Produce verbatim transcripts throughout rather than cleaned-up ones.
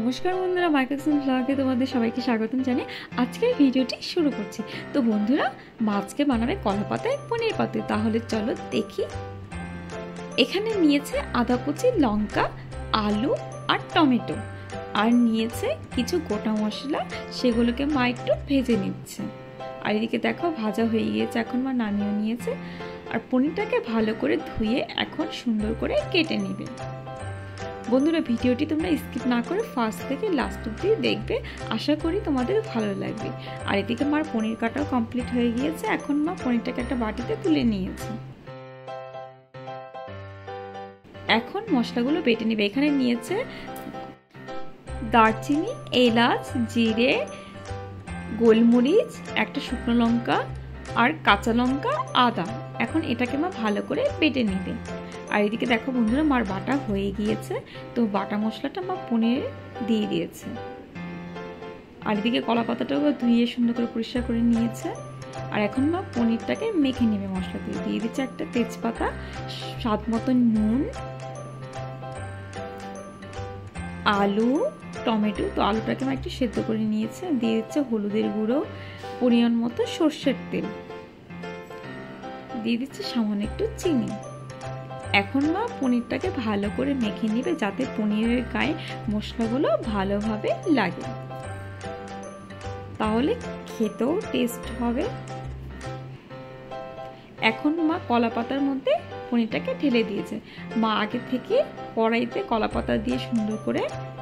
নমস্কার বন্ধুরা, মাইকেলসন ব্লগে তোমাদের সবাইকে স্বাগতম জানিয়ে আজকের ভিডিওটি শুরু করছি। তো বন্ধুরা, মাছকে বানাবে কলা পাতায় পনির পাতায়। তাহলে চলো দেখি। এখানে নিয়েছে আদা কুচি, লঙ্কা, আলু আর টমেটো, আর নিয়েছে কিছু গোটা মশলা, সেগুলোকে মা একটু ভেজে নিচ্ছে। আর এদিকে দেখো ভাজা হয়ে গিয়েছে, এখন মা নামিয়ে নিয়েছে। আর পনিরটাকে ভালো করে ধুয়ে এখন সুন্দর করে কেটে নেবে। বন্ধুরা, ভিডিওটি তোমরা স্কিপ না করে ফার্স্ট থেকে লাস্ট অবধি দেখবে, আশা করি তোমাদের ভালো লাগবে। আর এদিকে মার পনির কাটাও কমপ্লিট হয়ে গিয়েছে। এখন মা পনিরটাকে একটা বাটিতে তুলে নিয়েছে। এখন মশলাগুলো বেটে নেবে। এখানে নিয়েছে দারচিনি, এলাচ, জিরে, গোলমরিচ, একটা শুকনো লঙ্কা আর কাঁচা লঙ্কা, আদা। এখন এটাকে মা ভালো করে বেটে নেবে। আর এদিকে দেখো বন্ধুরা, মার বাটা হয়ে গিয়েছে। তো বাটা মশলাটা মা পনিরে দিয়ে দিয়েছে। আর এদিকে কলা পাতাটাও ধুয়ে সুন্দর করে পরিষ্কার করে নিয়েছে। আর এখন মা পনিরটাকে মেখে নেবে মশলা দিয়ে। দিয়ে দিচ্ছে একটা তেজপাতা, স্বাদ মতো নুন, আলু, টমেটো। তো আলুটাকে মা একটু সেদ্ধ করে নিয়েছে। দিয়ে দিচ্ছে হলুদের গুঁড়ো, পরিমাণ মতো সর্ষের তেল, দিয়ে দিচ্ছে সামান্য একটু চিনি। এখন মা পনিরটাকে ভালো করে মেখে নেবে, যাতে পনিরের গায়ে মশলাগুলো ভালোভাবে লাগে, তাহলে খেতেও টেস্ট হবে। এখন মা কলা পাতার মধ্যে পনিরটাকে ঢেলে দিয়েছে। মা আগে থেকে কড়াইতে কলা পাতা দিয়ে সুন্দর করে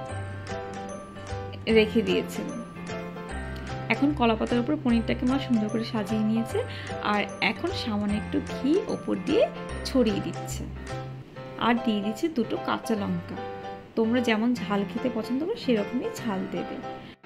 রেখে দিয়েছে। এখন কলা পাতার উপর পনিরটাকে মা সুন্দর করে সাজিয়ে নিয়েছে। আর এখন সামান্য একটু ঘি ওপর দিয়ে ছড়িয়ে দিচ্ছে। আর দিয়ে দিচ্ছে দুটো কাঁচা লঙ্কা। তোমরা যেমন ঝাল খেতে পছন্দ করো সেরকমই ঝাল দেবে।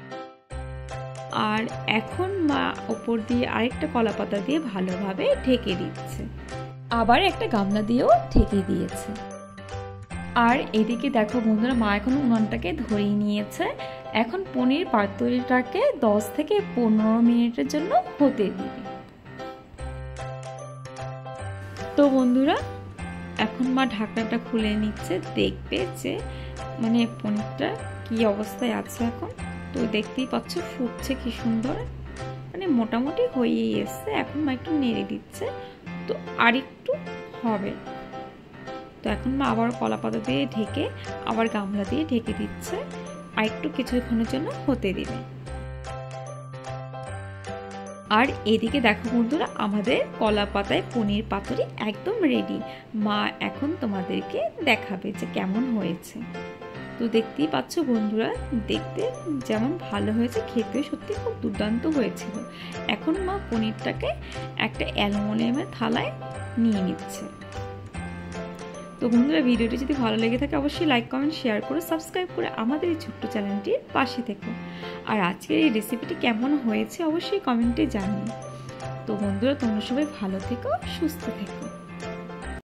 আর এখন মা ওপর দিয়ে আরেকটা কলা পাতা দিয়ে ভালোভাবে ঢেকে দিচ্ছে। আবার একটা গামলা দিয়েও ঢেকে দিয়েছে। আর এদিকে দেখো বন্ধুরা, মা এখন উনানটাকে ধরিয়ে নিয়েছে। এখন পনির পাতুরিটাকে দশ থেকে পনেরো মিনিটের জন্য হতে দিবে। তো বন্ধুরা, এখন মা ঢাকনাটা খুলে নিচ্ছে, দেখবে যে মানে পনিরটা কি অবস্থায় আছে এখন। তো দেখতেই পাচ্ছ ফুটছে কি সুন্দর, মানে মোটামুটি হয়েই এসছে। এখন মা একটু নেড়ে দিচ্ছে, তো আর একটু হবে। তো এখন মা আবার কলা পাতা দিয়ে ঢেকে আবার গামলা দিয়ে ঢেকে দিচ্ছে, আর একটু কিছুক্ষণের জন্য হতে দিবে। আর এদিকে দেখো বন্ধুরা, আমাদের কলা পাতায় পনির পাতুরি একদম রেডি। মা এখন তোমাদেরকে দেখাবে যে কেমন হয়েছে। তো দেখতেই পাচ্ছ বন্ধুরা, দেখতে যেমন ভালো হয়েছে, খেতেও সত্যি খুব দুর্দান্ত হয়েছিল। এখন মা পনিরটাকে একটা অ্যালুমিনিয়ামের থালায় নিয়ে নিচ্ছে। তো বন্ধুরা, ভিডিওটি যদি ভালো লেগে থাকে অবশ্যই লাইক, কমেন্ট, শেয়ার করে সাবস্ক্রাইব করে আমাদের এই ছোট্ট চ্যানেলটির পাশে থেকো। আর আজকের এই রেসিপিটি কেমন হয়েছে অবশ্যই কমেন্টে জানিও। তো বন্ধুরা, তোমরা সবাই ভালো থেকো, সুস্থ থেকো।